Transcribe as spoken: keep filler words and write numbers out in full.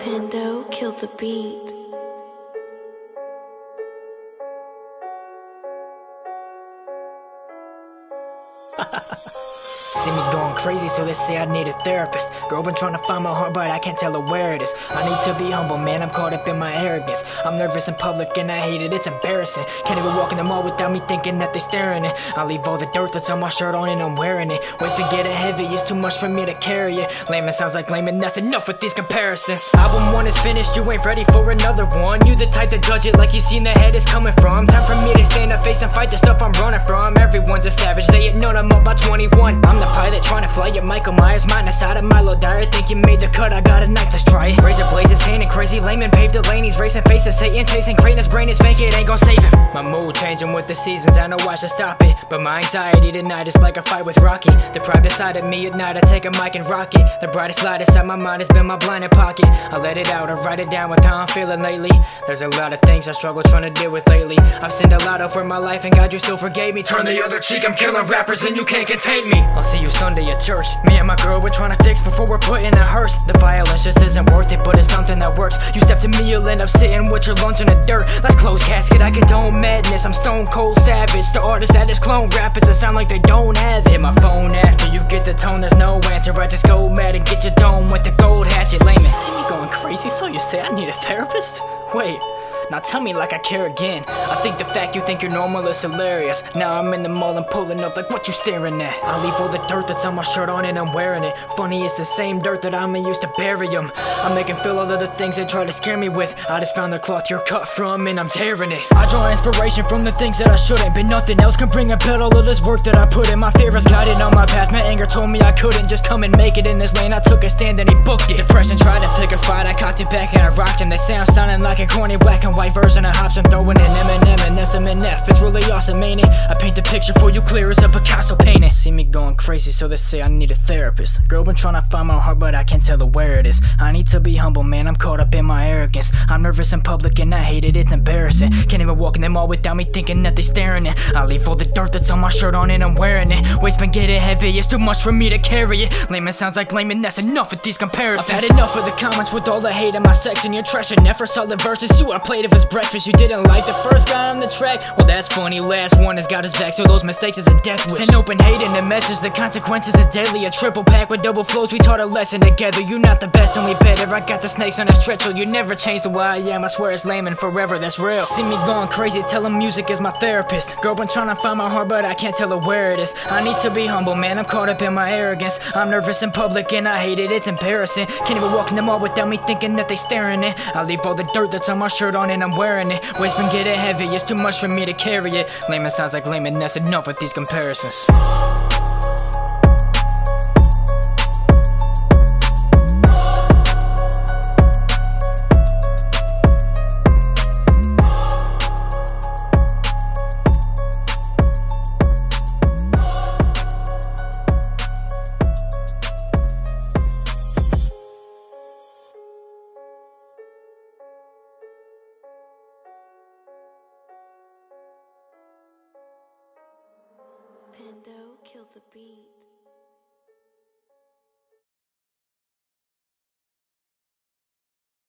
Pando killed the beat. See me going crazy, so they say I need a therapist. Girl been trying to find my heart, but I can't tell her where it is. I need to be humble, man, I'm caught up in my arrogance. I'm nervous in public and I hate it, it's embarrassing. Can't even walk in the mall without me thinking that they staring it. I leave all the dirt that's on my shirt on and I'm wearing it. Weight's been getting heavy, it's too much for me to carry it. Lame, it sounds like lame, and that's enough with these comparisons. Album one is finished, you ain't ready for another one. You the type to judge it like you seen the head is coming from. Time for me to stand up, face and fight the stuff I'm running from. Everyone's a savage, they ain't known I'm up by twenty-one. I'm the pilot trying to fly at Michael Myers, mind aside of Milo Dyer. Think you made the cut, I got a knife, let's try it. Razor blades insane and crazy, layman paved the lane. He's racing faces, Satan chasing greatness, brain is fake, it ain't gon' save him. My mood changing with the seasons, I know I should stop it, but my anxiety tonight is like a fight with Rocky. The private side of me at night, I take a mic and rock it. The brightest light inside my mind has been my blinded pocket. I let it out, I write it down with how I'm feeling lately. There's a lot of things I struggle trying to deal with lately. I've sinned a lot over my life and God, you still forgave me. Turn the other cheek, I'm killing rappers and you can't contain me. I'll see you Sunday at church. Me and my girl, we're trying to fix before we're put in a hearse. The violence just isn't worth it, but it's something that works. You step to me, you'll end up sitting with your lungs in the dirt. Let's close casket, I condone madness. I'm stone cold savage. The artists that is clone rappers that sound like they don't have it. Hit my phone after you get the tone, there's no answer. I just go mad and get your dome with the gold hatchet. Layman, see me going crazy, so you say I need a therapist? Wait, now tell me like I care again. I think the fact you think you're normal is hilarious. Now I'm in the mall and pulling up like what you staring at. I leave all the dirt that's on my shirt on and I'm wearing it. Funny, it's the same dirt that I'ma use to bury them. I make him feel all of the things they try to scare me with. I just found the cloth you're cut from and I'm tearing it. I draw inspiration from the things that I shouldn't, but nothing else can bring about all of this work that I put in. My fear is guided on my path. My anger told me I couldn't just come and make it in this lane. I took a stand and he booked it. Depression tried to pick a fight, I cocked it back and I rocked him. They say I'm sounding like a corny black and white version of Hops and throwing in Eminem and S M N F. It's really awesome, ain't it? I paint the picture for you clear as a Picasso painting. See me going crazy, so they say I need a therapist. Girl been trying to find my heart, but I can't tell her where it is. I need to be humble, man, I'm caught up in my arrogance. I'm nervous in public and I hate it, it's embarrassing. Can't even walk in the mall without me thinking that they staring it. I leave all the dirt that's on my shirt on and I'm wearing it. Weight's been getting heavy, it's too much for me to carry it. Lame, it sounds like lame, and that's enough with these comparisons. I've had enough of the comments with all the hate in my section. You're trashing never solid verses. See what I played of his breakfast. You didn't like the first guy on the track? Well, that's funny. Last one has got his back, so those mistakes is a death wish. Send open hate in the message, the consequences is deadly. A triple pack with double flows, we taught a lesson together. You're not the best, only better. I got the snakes on a stretcher. You never changed the way I am. I swear it's lame and forever, that's real. See me going crazy, tell him music is my therapist. Girl been trying to find my heart, but I can't tell her where it is. I need to be humble, man, I'm caught up in my arrogance. I'm nervous in public and I hate it, it's embarrassing. Can't even walk in the mall without me thinking that they staring it. I leave all the dirt that's on my shirt on and I'm wearing it. Weight's been getting heavy, it's too much for me to carry it. Lame, it sounds like lame, and that's enough with these comparisons. Pando killed the beat.